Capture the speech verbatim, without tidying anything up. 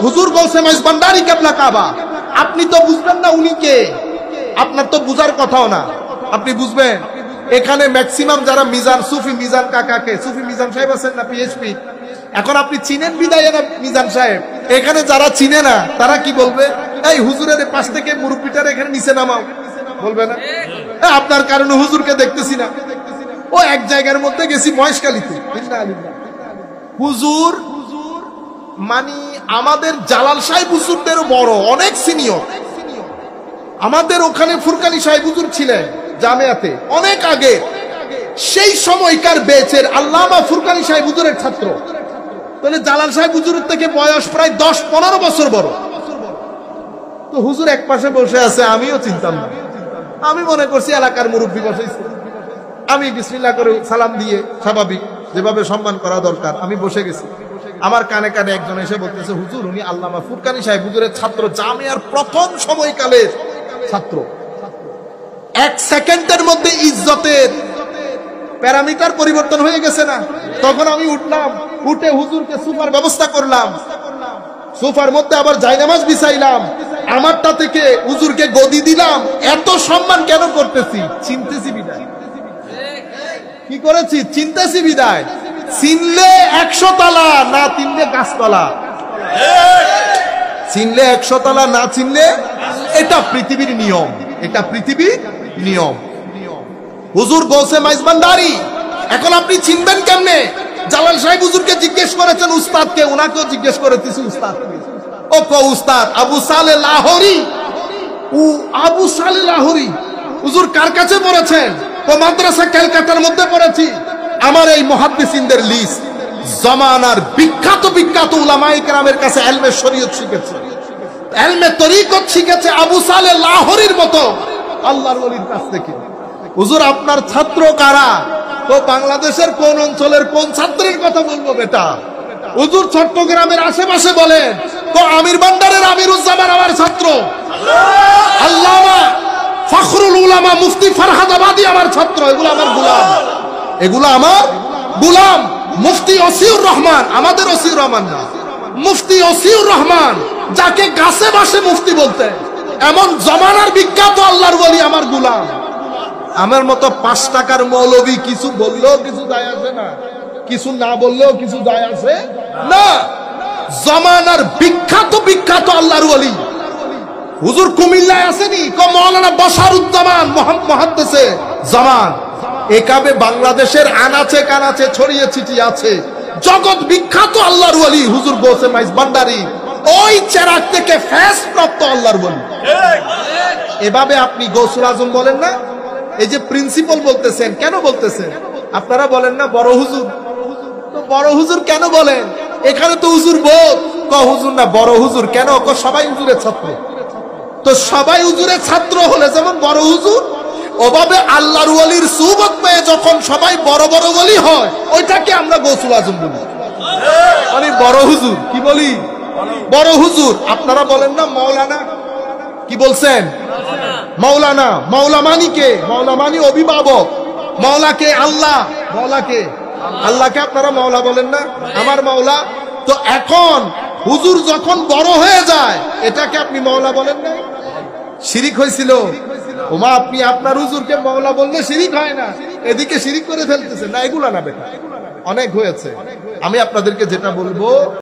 হুজুর গৌসে মাইজ ভান্ডারী কেবলা কাবা। আপনি তো বুঝবেন না উনি কে, আপনার তো বুঝার কথাও না, আপনি বুঝবেন। এখানে ম্যাক্সিমাম যারা মিজান সুফি মিজান কাকাকে, সুফি মিজান সাহেব আছেন না পিএইচপি, এখন আপনি চিনেন বিদায় না মিজান সাহেব, এখানে যারা চিনে না তারা কি বলবে, এই হুজুরের পাশ থেকে মুরব্বিটার এখানে নিচে নামাও, বলবে না? আপনার কারণে হুজুরকে দেখতেছি না। ও এক জায়গার মধ্যে গেছি মহেশখালীতে, হুজুর মানে আমাদের জালাল সাহেব হুজুরদেরও বড়, অনেক সিনিয়র। আমাদের ওখানে ফুরকানি সাহেব হুজুর ছিলেন জামিয়াতে অনেক আগে, সেই সময়কার বেচের আল্লামা ফুরকানি সাহেব হুজুরের ছাত্র। তাহলে জালাল সাহেব হুজুরের থেকে বয়স প্রায় দশ পনেরো বছর বড়। তো হুজুর এক পাশে বসে আছে, আমিও চিনতাম না, আমি মনে করছি এলাকার মুরব্বী বসেছে। আমি বিসমিল্লাহ করে সালাম দিয়ে স্বাভাবিক যেভাবে সম্মান করা দরকার আমি বসে গেছি। আমার কানে কানে একজন এসে বলতেছে, হুজুর উনি আল্লামা ফুরকানি সাহেব হুজুরের ছাত্র, জামিয়ার প্রথম সময়কালের ছাত্র। এক সেকেন্ডের মধ্যে ইজ্জতের প্যারামিটার পরিবর্তন হয়ে গেছে না? তখন আমি উঠলাম, উঠে হুজুরকে সোফার ব্যবস্থা করলাম, সোফার মধ্যে আবার জায়নামাজ বিছাইলাম, আমারটা থেকে হুজুরকে গদি দিলাম। এত সম্মান কেন করতেছি? চিনতেছি বিদায়। কি করেছি? চিনতেছি বিদায়। চিনলে একশো তলা, না চিনলে গাছতলা। চিনলে একশো তলা, না চিনলে, এটা পৃথিবীর নিয়ম, এটা পৃথিবীর নিয়ম। হুজুর গৌসে মাইজ ভান্ডারী, এখন আপনি চিনবেন কেমনে? জালাল সাহেব হুজুরকে জিজ্ঞেস করেছেন উস্তাদকে, ওনাকেও জিজ্ঞেস করেছি উস্তাদ। ও কো উস্তাদ আবু সালে লাহোরী, ও আবু সালে লাহোরী হুজুর কার কাছে পড়েছেন? ও মাদ্রাসা ক্যালকাটার মধ্যে পড়েছি। আমার এই মুহাদ্দিসিনদের লিস্ট, জামানার বিখ্যাত বিখ্যাত উলামায়ে কেরামের কাছে ইলমে শরীয়ত শিখেছে, ইলমে তরিকত শিখেছে আবু সালে লাহোরীর মতো আল্লাহর ওলির কাছ থেকে। হুজুর আপনার ছাত্র কারা? তো বাংলাদেশের কোন অঞ্চলের কোন ছাত্রের কথা বলবো বেটা? হুজুর চট্টগ্রামের আশেপাশে বলেন তো আমির ভান্ডারের আমিরুজ্জামান আমার ছাত্র, আল্লামা ফখরুল উলামা মুফতি ফরহাদাবাদী আমার ছাত্র। এগুলো আমার গোলাম, এগুলো আমার গোলাম। মুফতি ওসিউর রহমান, আমাদের ওসিউর রহমান না, মুফতি ওসিউর রহমান, যাকে গাছে বাসে মুফতি বলতে, এমন জমানার বিখ্যাত আল্লাহর ওলি আমার গোলাম। আমার মতো পাঁচ টাকার মৌলবী কিছু বললেও কিছু যায় আসে না, কিছু না বললেও কিছু যায় আসে না। জমানার বিখ্যাত বিখ্যাত আল্লাহর ওলি। হুজুর কুমিল্লায় আসেনি, ক মাওলানা বশারুজ্জামান মুহাদ্দিসে জামান। একাবে বাংলাদেশের আনাচে কানাচে ছড়িয়ে ছিটিয়ে আছে জগৎ বিখ্যাত আল্লাহর ওলি হুজুর গৌসে মাইজ ভান্ডারী। ওই চেরাগ থেকে ফেস প্রাপ্ত আল্লাহর ওলি। এভাবে আপনি গৌসুল আজম বলেন না? এই যে প্রিন্সিপাল বলতেছেন, কেন বলতেছেন? আপনারা বলেন না বড় হুজুর, তো বড় হুজুর কেন বলেন? এখানে তো হুজুর বোধ, ক হুজুর না বড় হুজুর কেন? ক সবাই হুজুরের ছাত্র। তো সবাই হুজুরের ছাত্র হলে যেমন বড় হুজুর, ওভাবে আল্লাহর ওলির সুবত পেয়ে যখন সবাই বড় বড় ওলি হয়, ওইটাকে আমরা গৌসুল আজম বলি, মানে বড় হুজুর। কি বলি? বড় হুজুর। আপনারা বলেন না মাওলানা, কি বলছেন? মাওলানা। মাওলা মানি কে? মাওলা মানি অভিভাবক। মাওলাকে আল্লাহ, মাওলাকে আল্লাহকে আপনারা মাওলা বলেন না? আমার মাওলা। তো এখন হুজুর যখন বড় হয়ে যায়, এটাকে আপনি মাওলা বলেন না? শিরিক হয়েছিল। ওমা আপনি আপনার হুজুরকে মাওলা বললে শিরিক হয় না, এদিকে শিরিক করে ফেলতেছে না। এগুলা না বেটা, অনেক হয়েছে। আমি আপনাদেরকে যেটা বলবো,